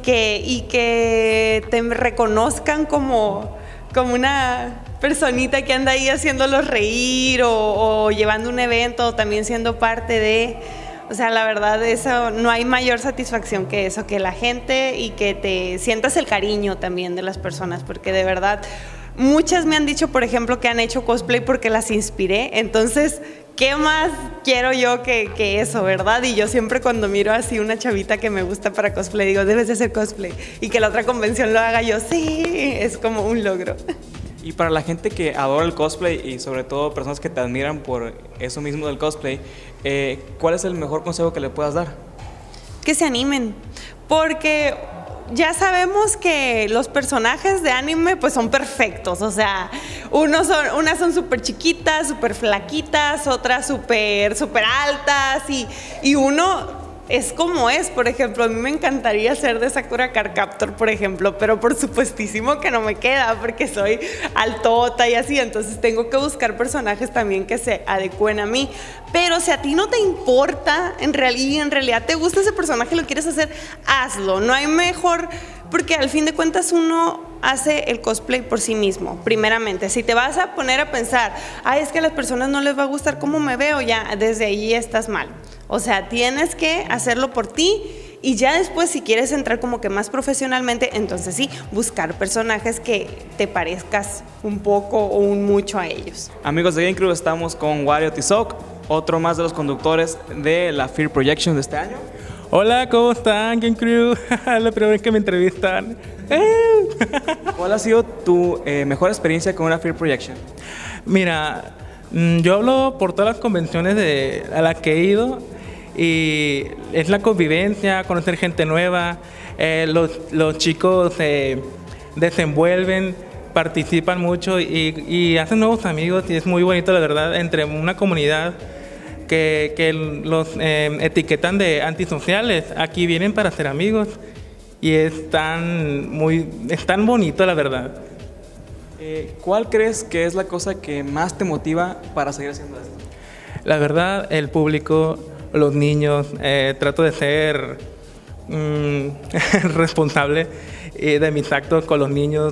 que te reconozcan como una personita que anda ahí haciéndolos reír o llevando un evento o también siendo parte de, O sea, la verdad, eso, no hay mayor satisfacción que eso, que la gente y que te sientas el cariño también de las personas, porque de verdad, muchas me han dicho, por ejemplo, que han hecho cosplay porque las inspiré, entonces, ¿qué más quiero yo que eso, verdad? Y yo siempre cuando miro así una chavita que me gusta para cosplay, digo, debes de hacer cosplay, y que la otra convención lo haga yo, sí, es como un logro. Y para la gente que adora el cosplay y sobre todo personas que te admiran por eso mismo del cosplay, ¿cuál es el mejor consejo que le puedas dar? Que se animen, porque ya sabemos que los personajes de anime pues son perfectos, o sea, unas son súper chiquitas, súper flaquitas, otras súper altas y uno es como es. Por ejemplo, a mí me encantaría ser de Sakura Card Captor, por ejemplo, pero por supuestísimo que no me queda porque soy altota y así, entonces tengo que buscar personajes también que se adecúen a mí. Pero si a ti no te importa, en realidad te gusta ese personaje, lo quieres hacer, hazlo. No hay mejor, porque al fin de cuentas uno hace el cosplay por sí mismo, primeramente. Si te vas a poner a pensar, ay, es que a las personas no les va a gustar cómo me veo, ya desde ahí estás mal. O sea, tienes que hacerlo por ti y ya después, si quieres entrar como que más profesionalmente, entonces sí, buscar personajes que te parezcas un poco o un mucho a ellos. Amigos de Game Crew, estamos con Wario Tizoc, otro más de los conductores de la Fear Projection de este año. Hola, ¿cómo están, Game Crew? La primera vez que me entrevistan. ¿Cuál ha sido tu mejor experiencia con una Fear Projection? Mira, yo hablo por todas las convenciones a las que he ido y es la convivencia, conocer gente nueva, los chicos se desenvuelven, participan mucho y hacen nuevos amigos y es muy bonito, la verdad, entre una comunidad que los etiquetan de antisociales. Aquí vienen para ser amigos y es tan bonito, la verdad. ¿Cuál crees que es la cosa que más te motiva para seguir haciendo esto? La verdad, el público, los niños, trato de ser responsable de mis actos con los niños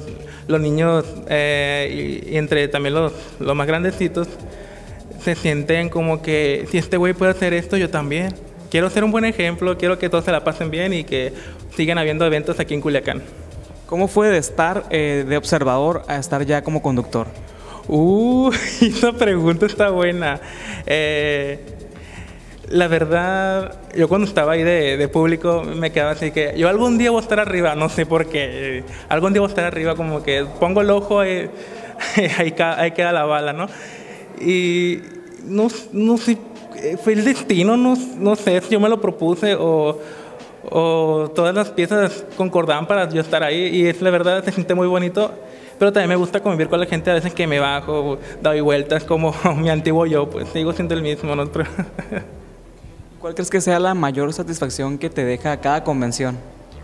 y entre también los más grandecitos se sienten como que si este güey puede hacer esto, yo también. Quiero ser un buen ejemplo, quiero que todos se la pasen bien y que sigan habiendo eventos aquí en Culiacán. ¿Cómo fue de estar de observador a estar ya como conductor? Esa pregunta está buena. La verdad, yo cuando estaba ahí de público me quedaba así que yo algún día voy a estar arriba, no sé por qué. Algún día voy a estar arriba, como que pongo el ojo ahí queda la bala, ¿no? Y no sé, fue el destino, no sé si yo me lo propuse o todas las piezas concordaban para yo estar ahí y es la verdad, se siente muy bonito, pero también me gusta convivir con la gente a veces que me bajo, doy vueltas como mi antiguo yo, pues sigo siendo el mismo, ¿no? ¿Cuál crees que sea la mayor satisfacción que te deja cada convención?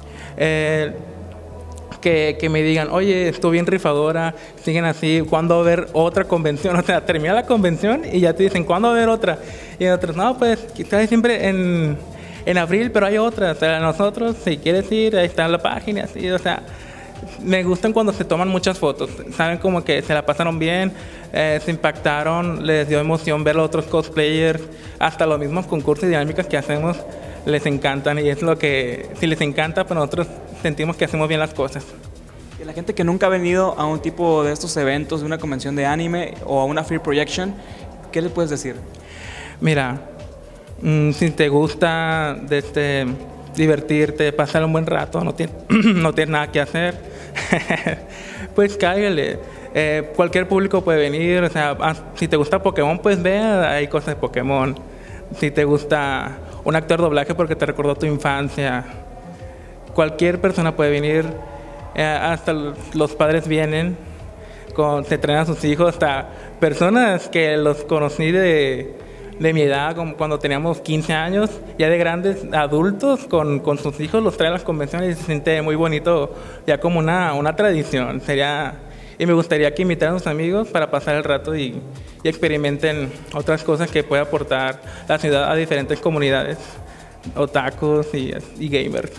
Que me digan, oye, estoy bien rifadora, siguen así, ¿cuándo va a haber otra convención? O sea, termina la convención y ya te dicen, ¿cuándo va a haber otra? Y otros, no, pues quizás siempre en abril, pero hay otra. O sea, nosotros, si quieres ir, ahí está la página, así, o sea, me gustan cuando se toman muchas fotos, saben como que se la pasaron bien, se impactaron, les dio emoción ver a otros cosplayers, hasta los mismos concursos y dinámicas que hacemos, les encantan y es lo que, si les encanta, pues nosotros sentimos que hacemos bien las cosas. Y la gente que nunca ha venido a un tipo de estos eventos, de una convención de anime o a una Fear Projection, ¿qué les puedes decir? Mira, si te gusta divertirte, pasar un buen rato, no tienes nada que hacer, pues cáigale. Cualquier público puede venir, o sea, si te gusta Pokémon, pues ve, hay cosas de Pokémon. Si te gusta un actor de doblaje porque te recordó tu infancia, cualquier persona puede venir, hasta los padres vienen, se traen a sus hijos, hasta personas que los conocí de mi edad, como cuando teníamos 15 años, ya de grandes adultos, con sus hijos los traen a las convenciones y se siente muy bonito, ya como una tradición. Y me gustaría que invitaran a sus amigos para pasar el rato y experimenten otras cosas que puede aportar la ciudad a diferentes comunidades, otakus y gamers.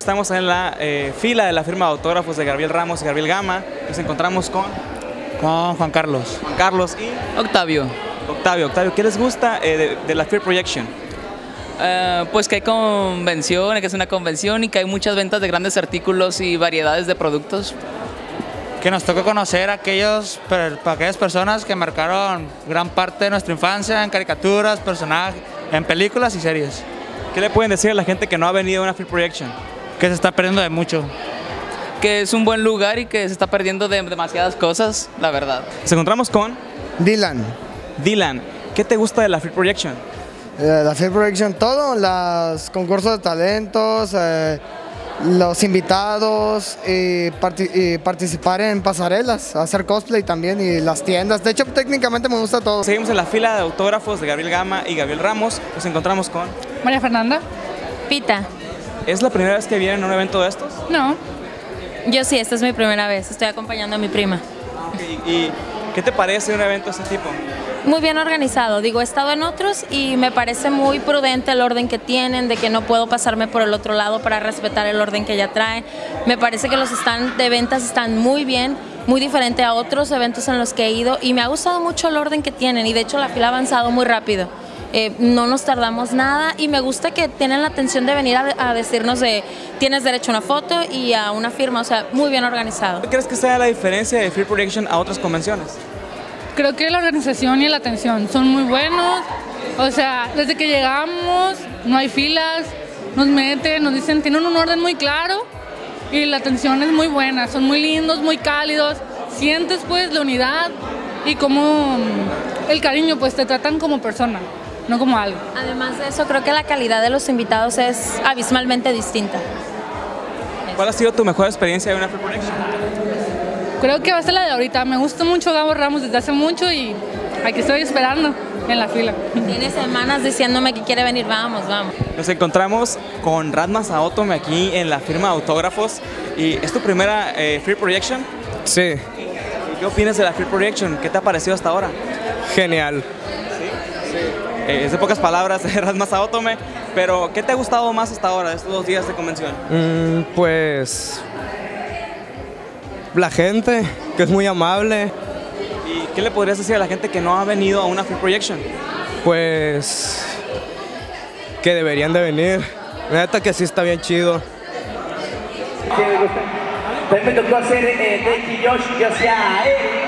Estamos en la fila de la firma de autógrafos de Gabriel Ramos y Gabriel Gama. Nos encontramos con Juan Carlos. Juan Carlos y Octavio. Octavio, ¿qué les gusta de la Fear Projection? Pues que hay convención, que es una convención y que hay muchas ventas de grandes artículos y variedades de productos. Que nos toca conocer a aquellas personas que marcaron gran parte de nuestra infancia en caricaturas, personajes, en películas y series. ¿Qué le pueden decir a la gente que no ha venido a una Fear Projection? Que se está perdiendo de mucho. Que es un buen lugar y que se está perdiendo de demasiadas cosas, la verdad. Nos encontramos con Dylan. Dylan, ¿qué te gusta de la Fear Projection? La Fear Projection, todo, los concursos de talentos, los invitados, participar en pasarelas, hacer cosplay también y las tiendas. De hecho, técnicamente me gusta todo. Seguimos en la fila de autógrafos de Gabriel Gama y Gabriel Ramos. Nos encontramos con María Fernanda. Pita. ¿Es la primera vez que vienen a un evento de estos? No. Yo sí, esta es mi primera vez. Estoy acompañando a mi prima. ¿Y qué te parece un evento de este tipo? Muy bien organizado. Digo, he estado en otros y me parece muy prudente el orden que tienen, de que no puedo pasarme por el otro lado para respetar el orden que ya traen. Me parece que los stands de ventas están muy bien, muy diferente a otros eventos en los que he ido y me ha gustado mucho el orden que tienen y de hecho la fila ha avanzado muy rápido. No nos tardamos nada y me gusta que tienen la atención de venir a decirnos de tienes derecho a una foto y a una firma, o sea, muy bien organizado. ¿Qué crees que sea la diferencia de Fear Projection a otras convenciones? Creo que la organización y la atención son muy buenos, o sea, desde que llegamos no hay filas, nos meten, nos dicen, tienen un orden muy claro y la atención es muy buena, son muy lindos, muy cálidos, sientes pues la unidad y como el cariño, pues te tratan como persona, no como algo. Además de eso, creo que la calidad de los invitados es abismalmente distinta. ¿Cuál ha sido tu mejor experiencia de una Fear Projection? Creo que va a ser la de ahorita. Me gusta mucho Gabo Ramos desde hace mucho y aquí estoy esperando en la fila. Tiene semanas diciéndome que quiere venir, vamos. Nos encontramos con Radma Saotome aquí en la firma de autógrafos. ¿Y es tu primera Fear Projection? Sí. ¿Qué opinas de la Fear Projection? ¿Qué te ha parecido hasta ahora? Genial. Es de pocas palabras, Radma Saotome, pero ¿qué te ha gustado más hasta ahora de estos 2 días de convención? Pues la gente, que es muy amable. ¿Y qué le podrías decir a la gente que no ha venido a una Fear Projection? Pues que deberían de venir. Neta que sí está bien chido. Sí, me gusta. También me tocó hacer Drake y Josh, yo hacía Eric.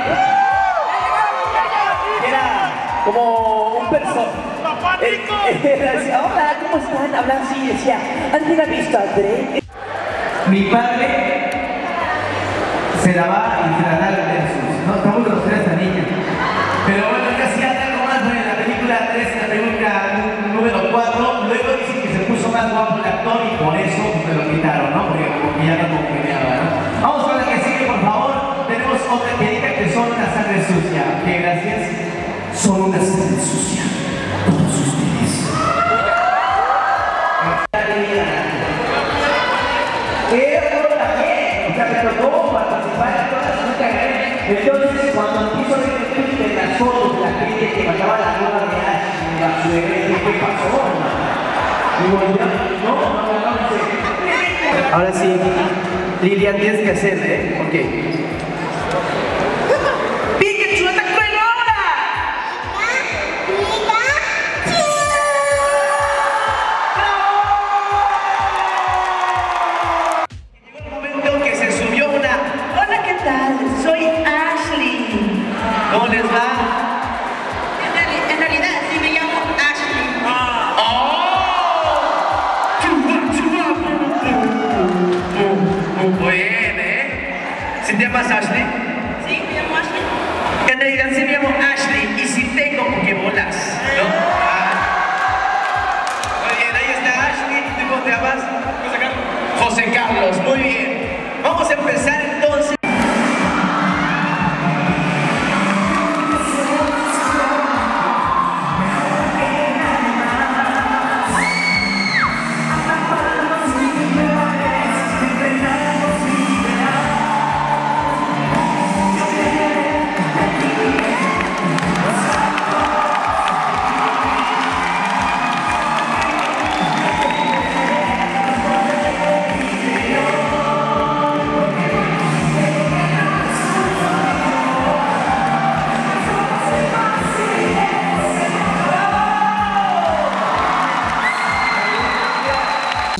Era como un personaje. Decía, hola, ¿cómo están? Hablan así, decía, ¿alguien ha visto a Drake? Mi padre se daba y se la da los versos, ¿no? Estamos los 3 a niña. Pero bueno, yo hacía algo más en la película 3, en la película número 4, luego dicen que se puso más guapo el actor y por eso me lo quitaron, ¿no? Porque ya no congeniaba, ¿no? Vamos con la que sigue, por favor. Tenemos otra que diga que son una sangre sucia. Que gracias. Son una sangre sucia. Todos ustedes. Entonces, cuando empiezo a ver el clip de las fotos de la gente que mataba la nueva de Ash en la ciudad, ¿qué pasó? No. Ahora sí, Lilian, tienes que hacerle, ¿eh? Ok. ¡Pikachu, atacó el ahora! Llegó el momento que se subió una. Hola, ¿qué tal? Soy Ashley. ¿Cómo les va? En realidad sí me llamo Ashley. Muy bien, ¿eh? ¿Sí te llamas Ashley? Sí, me llamo Ashley. En realidad sí me llamo Ashley y sí tengo pokebolas, ¿no? Muy bien, ahí está Ashley. ¿Tú cómo te llamas? José Carlos. José Carlos, muy bien. Vamos a empezar entonces.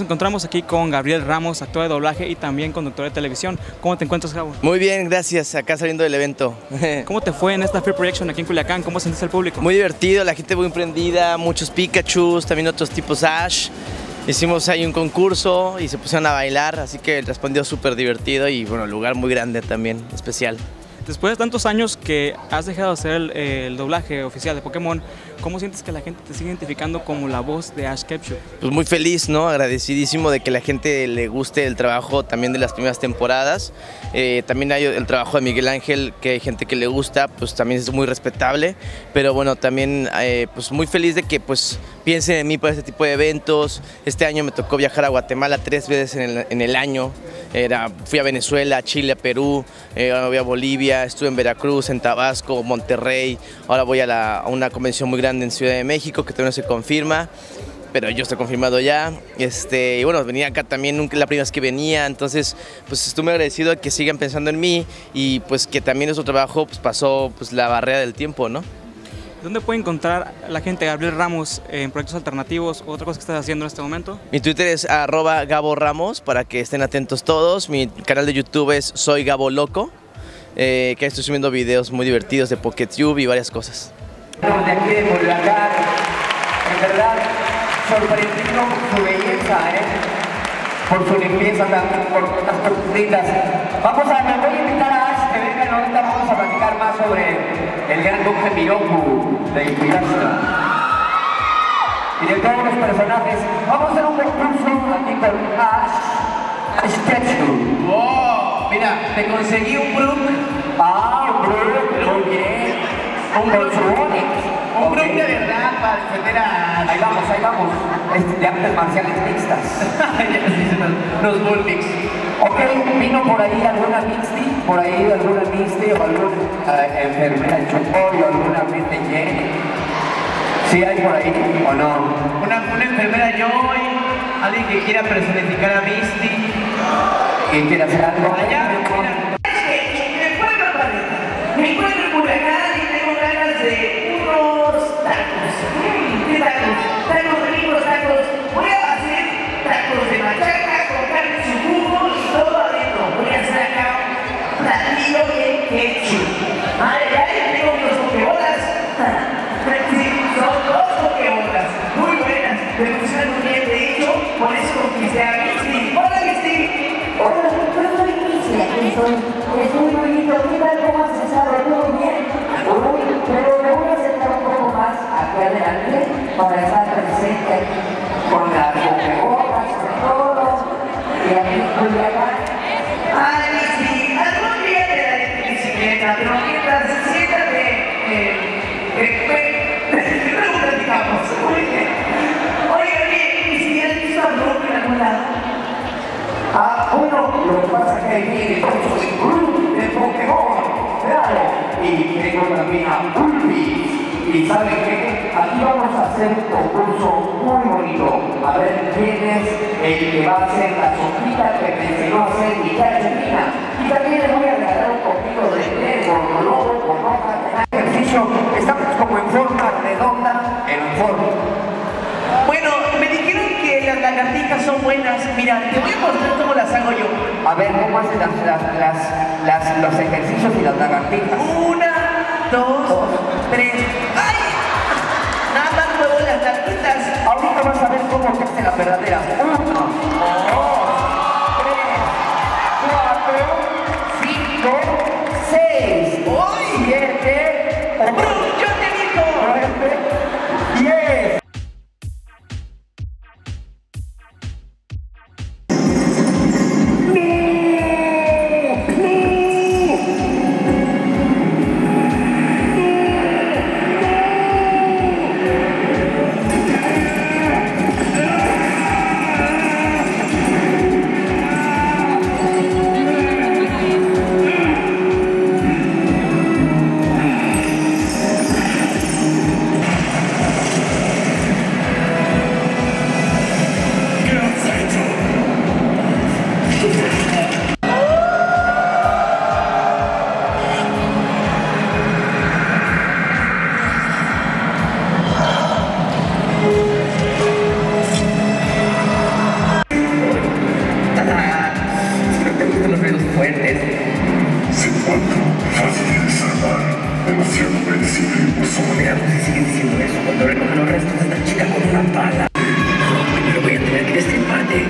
encontramos aquí con Gabriel Ramos, actor de doblaje y también conductor de televisión. ¿Cómo te encuentras, Gabo? Muy bien, gracias. Acá saliendo del evento. ¿Cómo te fue en esta Fair Projection aquí en Culiacán? ¿Cómo sentiste el público? Muy divertido, la gente muy prendida, muchos Pikachus, también otros tipos Ash. Hicimos ahí un concurso y se pusieron a bailar, así que respondió súper divertido y bueno, lugar muy grande también, especial. Después de tantos años que has dejado de hacer el doblaje oficial de Pokémon, ¿cómo sientes que la gente te sigue identificando como la voz de Ash Ketchum? Pues muy feliz, ¿no? Agradecidísimo de que la gente le guste el trabajo también de las primeras temporadas. También hay el trabajo de Miguel Ángel, que hay gente que le gusta, pues también es muy respetable. Pero bueno, también pues muy feliz de que pues piensen en mí para este tipo de eventos. Este año me tocó viajar a Guatemala 3 veces en el año. Fui a Venezuela, a Chile, a Perú, ahora voy a Bolivia, estuve en Veracruz, en Tabasco, Monterrey. Ahora voy a una convención muy grande en Ciudad de México, que todavía no se confirma, pero yo estoy confirmado ya. Y bueno, venía acá también, nunca la primera vez que venía, entonces pues estoy muy agradecido de que sigan pensando en mí y pues que también nuestro trabajo pues, pasó pues, la barrera del tiempo, ¿no? ¿Dónde puede encontrar la gente Gabriel Ramos en proyectos alternativos o otra cosa que estás haciendo en este momento? Mi Twitter es @GaboRamos para que estén atentos todos. Mi canal de YouTube es Soy Gabo Loco, que estoy subiendo videos muy divertidos de PokéTube y varias cosas. De aquí de Culiacán, en verdad, sorprendido por su belleza, por su limpieza también, por las cosas. Me voy a invitar a Ash que vengan ahorita, vamos a platicar más sobre el gran Duque Miroku de Inuyasha y de todos los personajes. Vamos a hacer un concurso aquí con Ash Ketchum. ¡Wow! Mira, te conseguí un Brook. Un Brook, muy bien. Un Brook de verdad para defender a... Ahí vamos. De artes marciales mixtas. Los Bullmix. Ok, vino por ahí alguna mixti, o alguna enfermera Chocoy o alguna mente Jenny. ¿Sí hay por ahí o no? Una enfermera Joy, alguien que quiera personificar a Misty. ¿Quién quiere hacer algo? Allá, mira. Me encuentro en Culiacán y tengo ganas de unos tacos. ¿Qué tacos? Tacos ricos, tacos. Voy a hacer tacos de machaca con carne en su jugo y todo adentro. Voy a hacer acá un platillo de ketchup. Ay, tengo unos pokebolas. Sí, son 2 pokebolas. Muy buenas. Me funcionan muy bien. De hecho, por eso conquisté a Misty. Hola, Misty. Hola, yo soy Misty. Aquí soy. Es muy bonito. ¿Qué tal? ¿Cómo has estado? ¿Todo bien? Pero me voy a acercar un poco más aquí adelante para estar presente con las pokebolas, sobre todo. Y aquí en Culiacán. Ay, Misty, algún día te daré tu bicicleta, pero mientras siéntate, luego platicamos. Oye, Misty, ¿has visto a Brook en algún lado? Bueno, lo que pasa es que ahí viene el Brook de Pokémon, claro. Y tengo también a Ulpi. Y ¿saben qué? Aquí vamos a hacer un concurso muy bonito. A ver quién es el que va a hacer la sopita que me enseñó a hacer mi Argentina. Y también les voy a regalar un poquito de té con lobo, con hoja, de ejercicio. Estamos como en forma redonda, en forma. Bueno, me dijeron que las lagartijas son buenas. Mira, te voy a mostrar cómo las hago yo. A ver, ¿cómo hacen los ejercicios y las lagartijas? 1, 2, 3. ¡Ay! Nada más muevo las lagartijas. Ahorita vas a ver cómo se hace la verdadera. 1, 2, 3, 4, 5, 6, 7, 8, 9, 10. Siempre decidimos solearnos y sigue diciendo eso cuando recoge los restos de esta chica con una pala. Primero voy a tener que destriparte.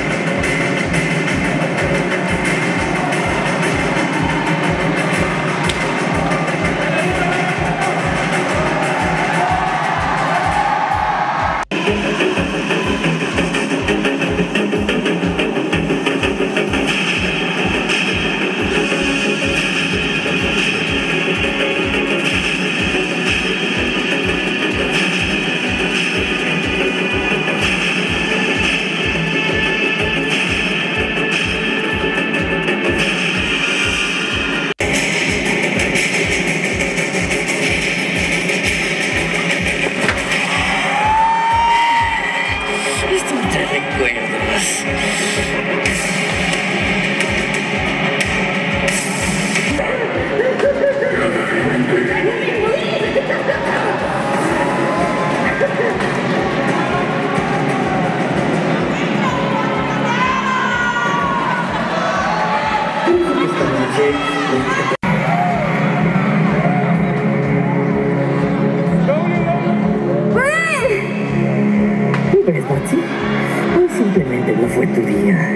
¿Ves, Betsy? Hoy simplemente no fue tu día.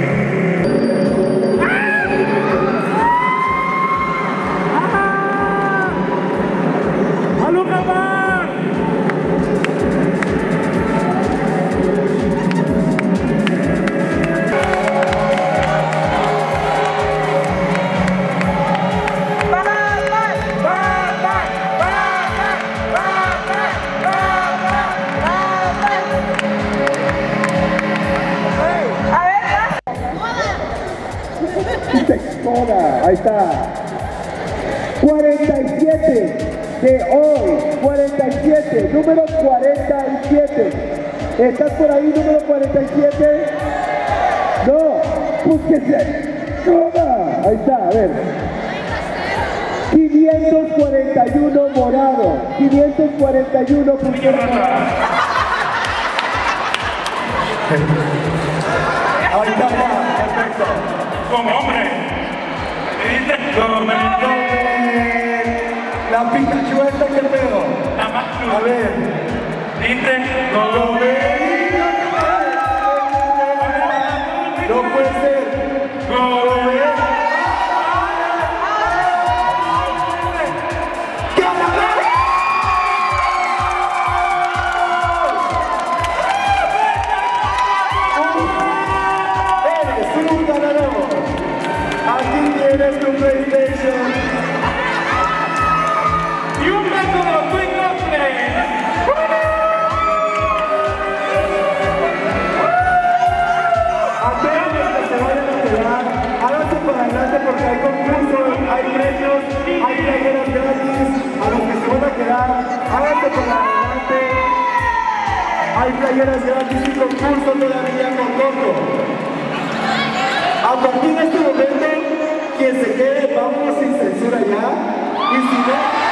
Ahí está. 47 de hoy. 47. Número 47. ¿Estás por ahí, número 47? No. Búsquese. ¡Toma! Ahí está, a ver. 541 morado. 541 pusieron morado. Ahí está, perfecto. Como hombre. La Pikachu esta, ¿qué pedo? A ver. Dice, no puede ser. Eres un ganador. Aquí tienes tu PlayStation. y un método Twin Play. Aquellos que se vayan a quedar, háganse para adelante porque hay concursos, hay premios, hay playeras gratis. A los que se van a quedar, háganse para adelante. Hay playeras gratis y concurso todavía con Coco. A partir de este momento, quien se quede, vámonos sin censura ya. Y si no...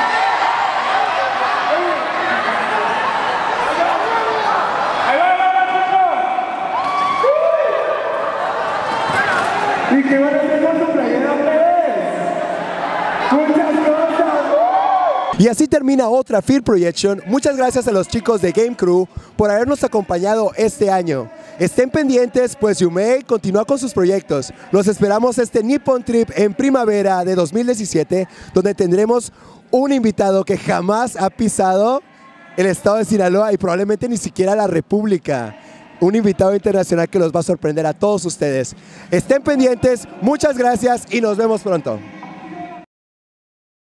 ¿Y qué van a hacer con su playera, pues? ¡Muchas cosas! Y así termina otra Fear Projection. Muchas gracias a los chicos de Game Crew por habernos acompañado este año. Estén pendientes, pues Yumei continúa con sus proyectos. Los esperamos este Nippon Trip en primavera de 2017, donde tendremos un invitado que jamás ha pisado el estado de Sinaloa y probablemente ni siquiera la República. Un invitado internacional que los va a sorprender a todos ustedes. Estén pendientes, muchas gracias y nos vemos pronto.